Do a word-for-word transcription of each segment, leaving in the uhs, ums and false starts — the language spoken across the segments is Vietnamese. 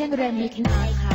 ងរ៉េមីខ្នាค่ะ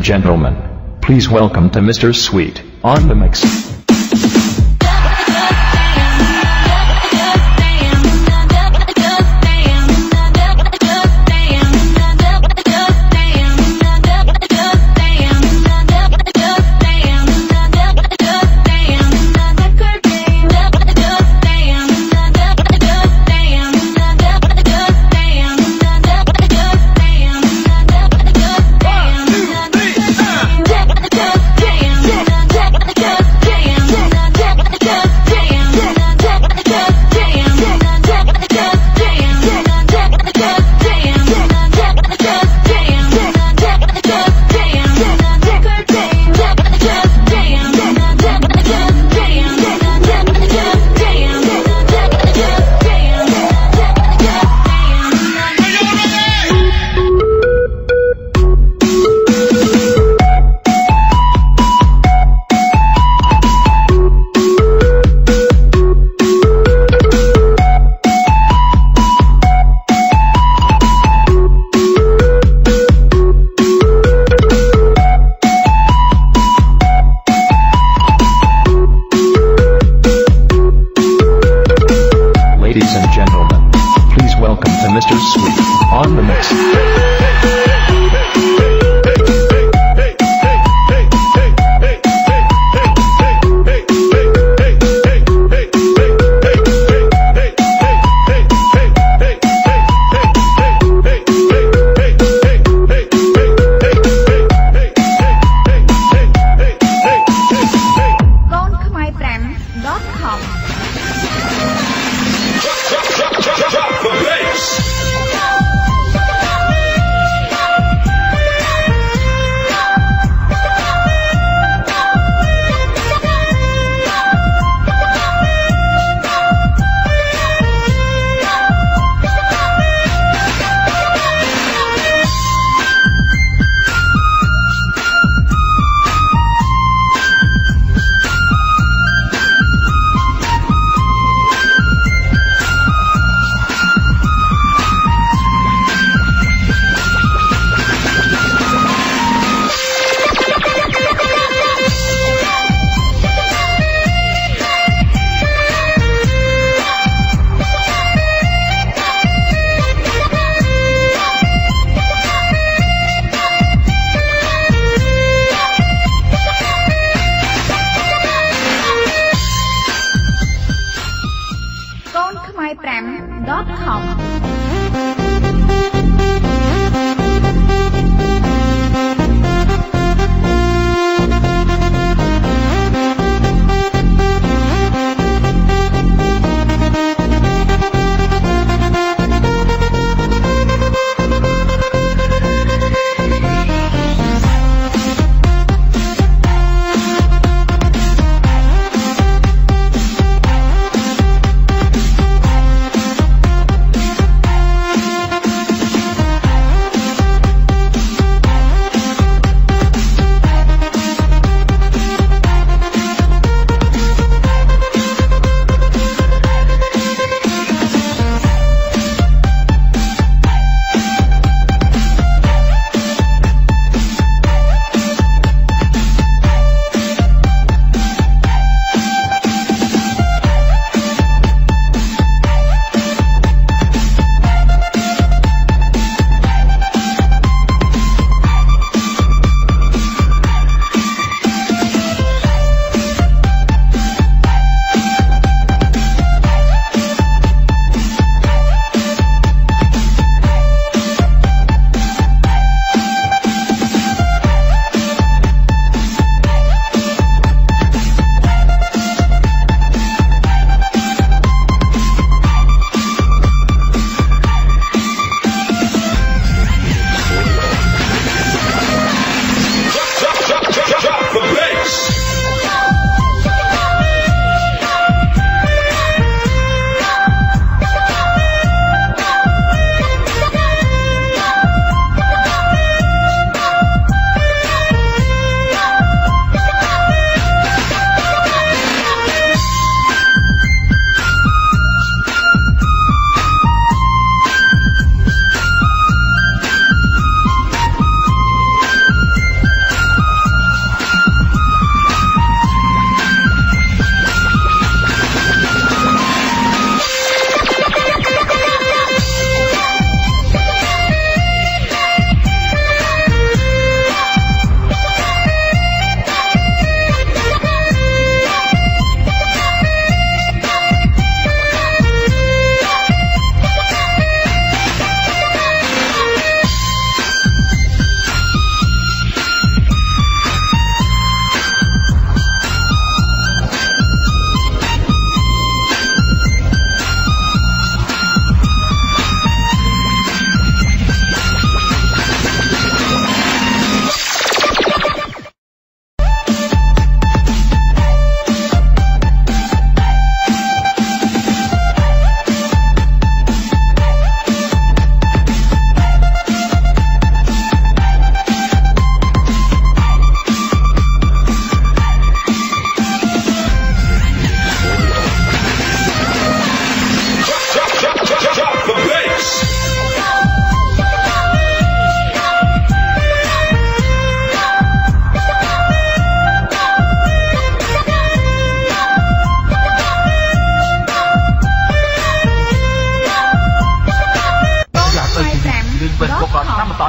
gentlemen, please welcome to Mister Sweet on the mix. Ladies and gentlemen, please welcome to Mister Sweet on the mix. Drop the bass.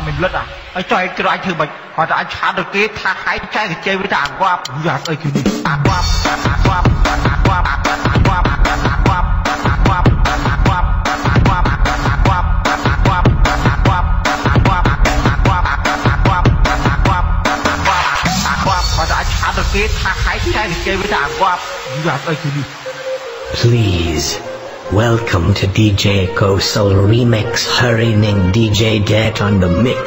ត់មិនលិតហើយចុះឯងក្រអញធ្វើមិនគាត់ថាអញឆាតទៅគេថាហែងចែកជ័យវាថាអាគាត់វាស្អីគឺនេះអាគាត់អាគាត់អាគាត់អាគាត់អាគាត់អាគាត់អាគាត់អាគាត់អាគាត់អាគាត់អាគាត់អាគាត់អាគាត់អាគាត់អាគាត់អាគាត់អាគាត់អាគាត់គាត់ថាឆាតទៅគេថាហែងចែកជ័យវាថាអាគាត់វាស្អីគឺនេះ Please welcome to D J Kosol Remix Hurrying D J Det on the mix.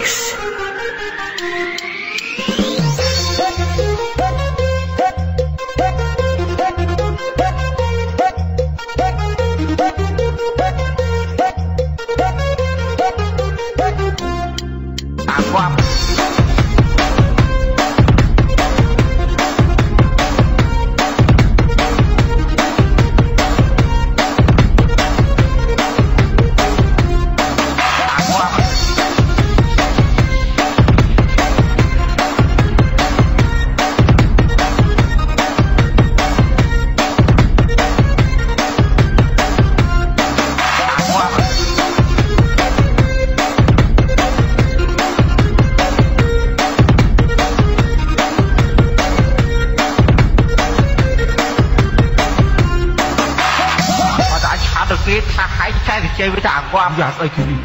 Yes, I can.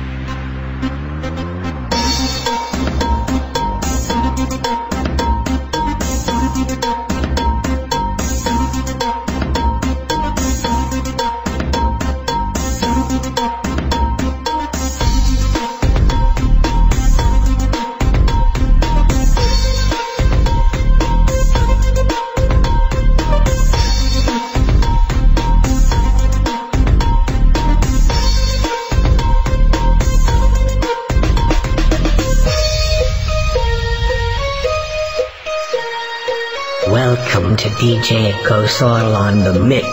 Welcome to D J Kosol on the mix.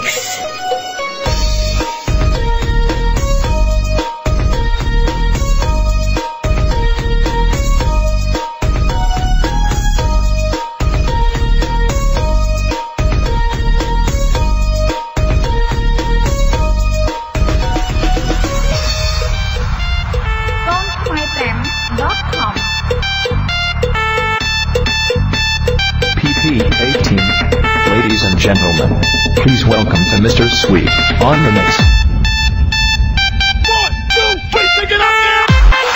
eighteen. Ladies and gentlemen, please welcome to Mister Sweet on the mix. One, two, three, take it out there!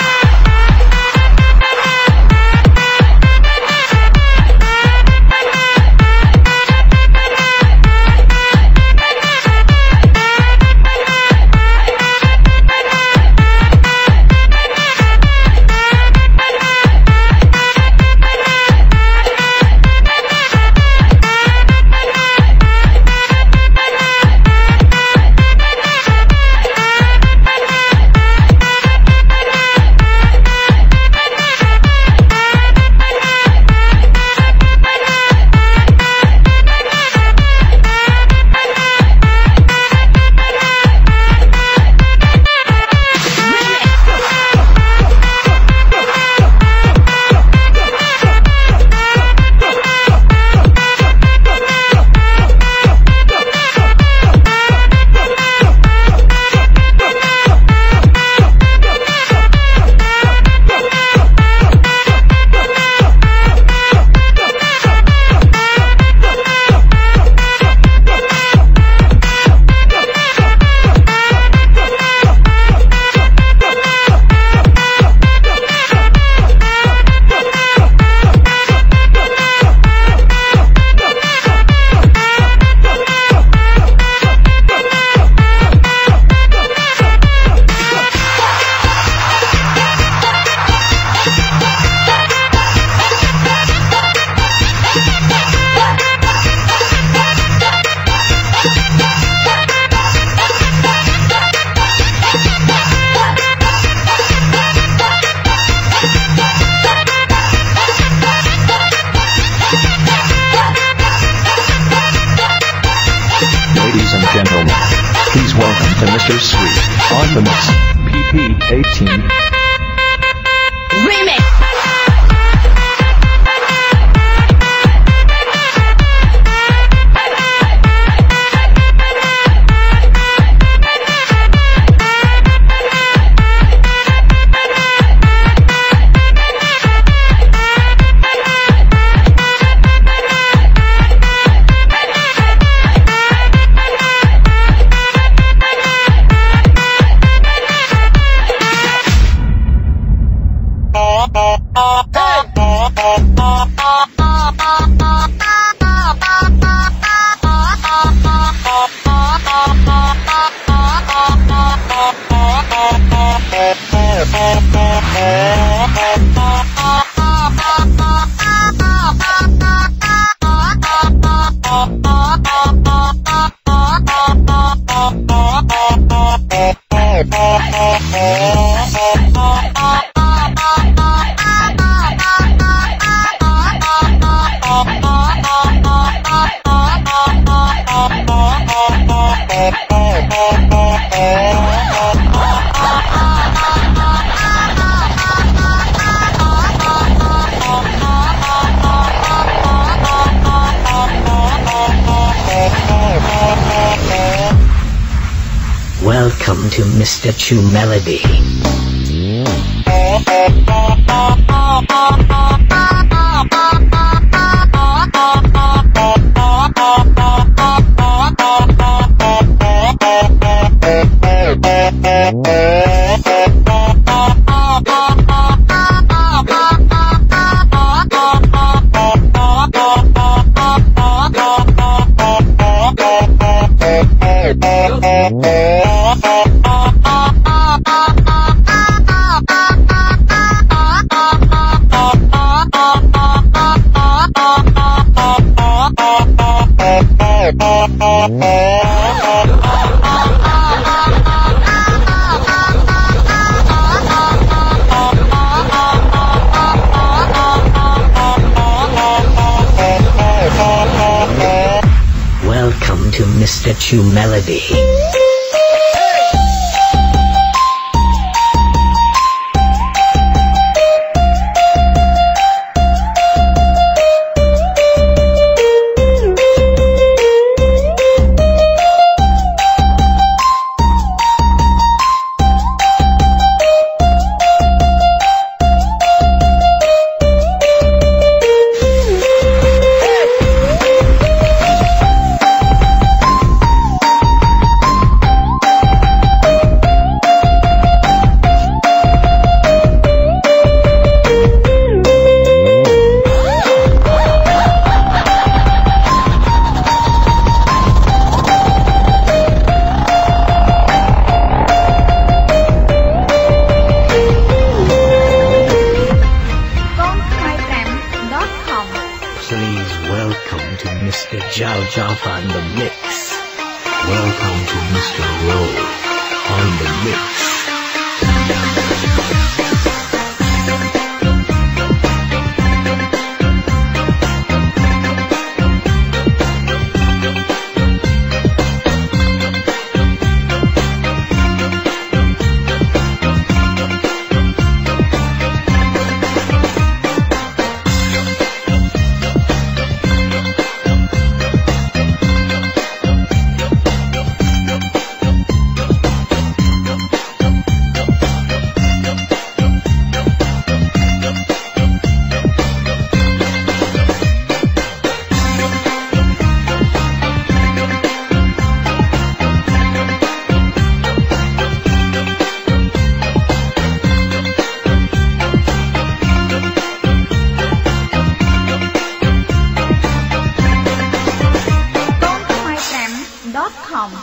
to Mister Sweet on the mix. P P eighteen. Remix. Welcome to Mister Chu Melody. Welcome to Mister Chu Melody. Please welcome to Mister Zhao Zhao on the mix. Welcome to Mister Roll on the mix. com.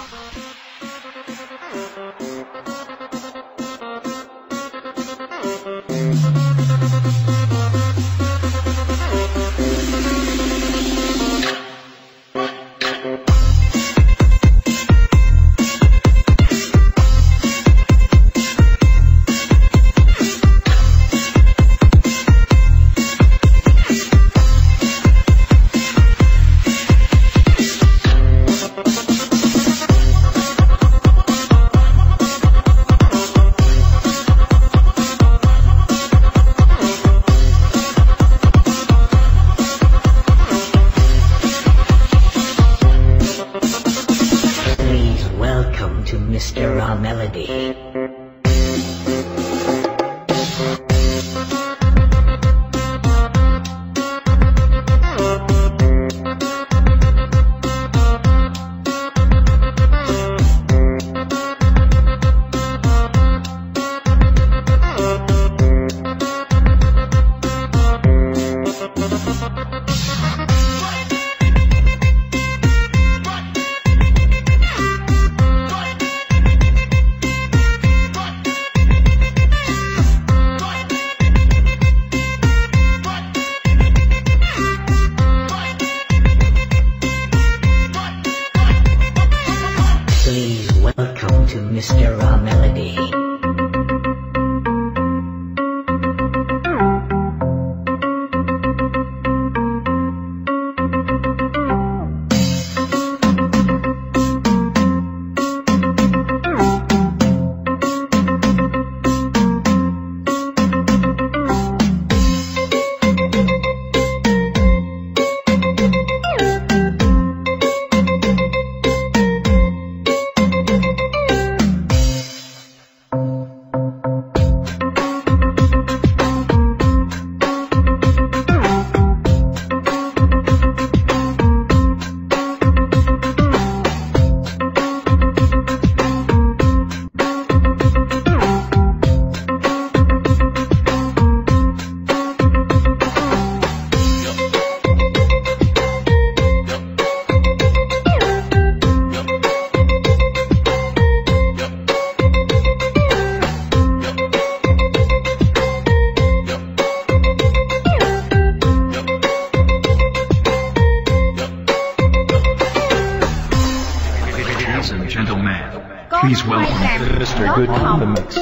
Please welcome Mister Good on the mix.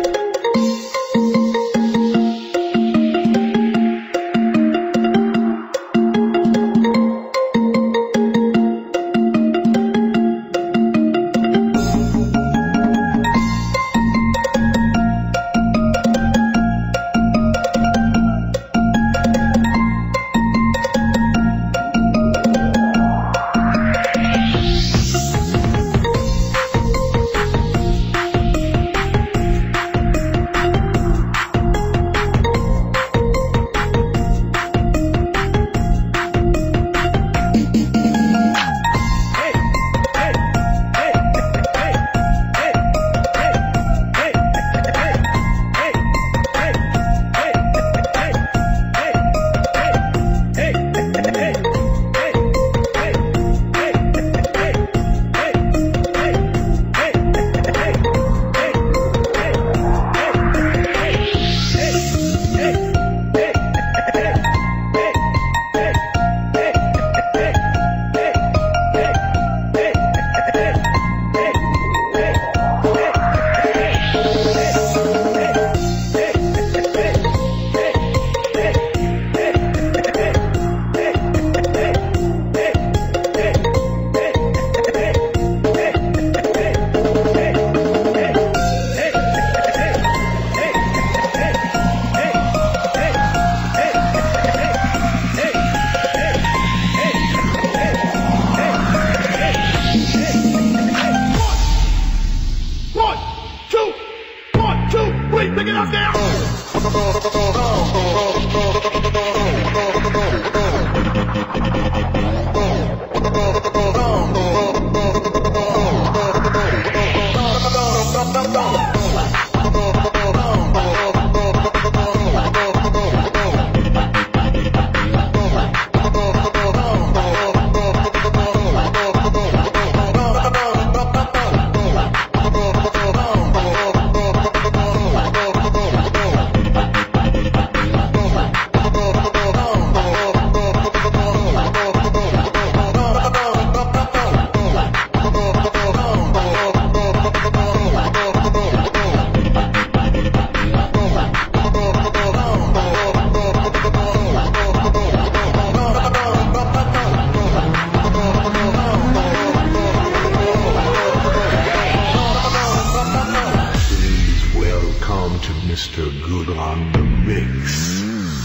Mister Good on the mix.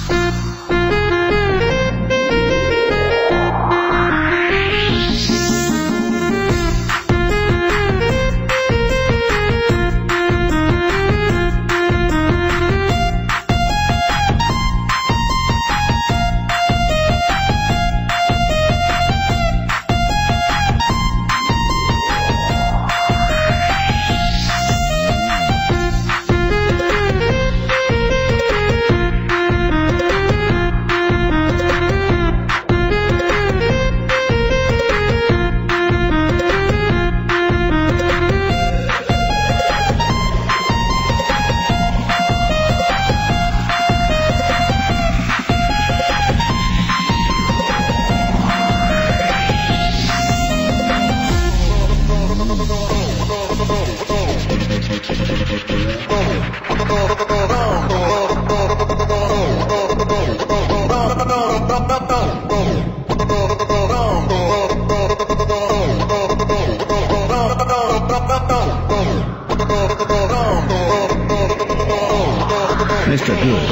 Mister Good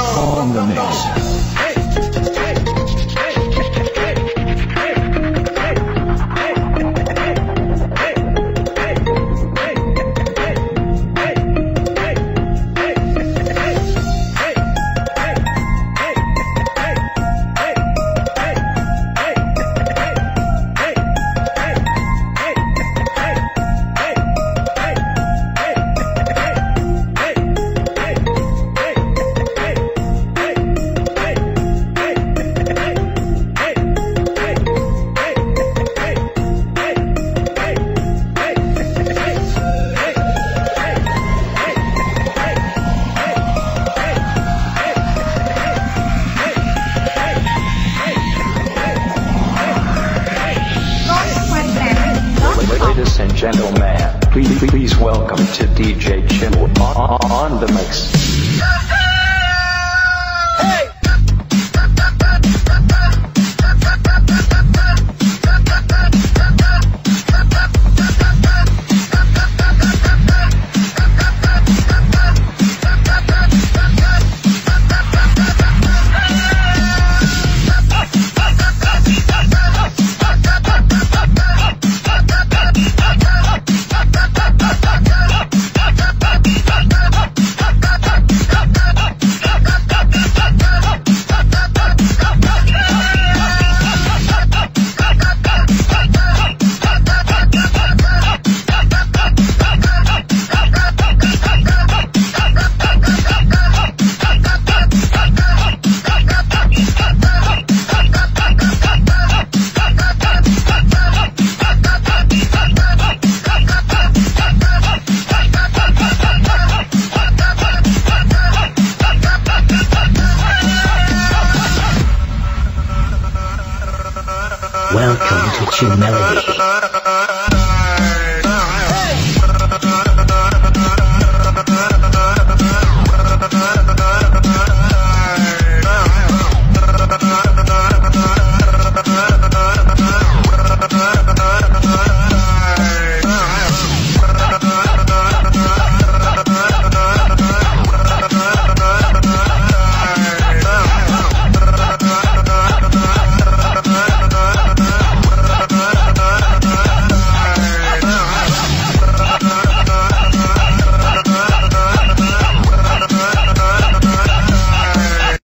on the mix. Ladies and gentlemen, please, please welcome to D J Chill on, on the mix. Welcome to Chill Melody.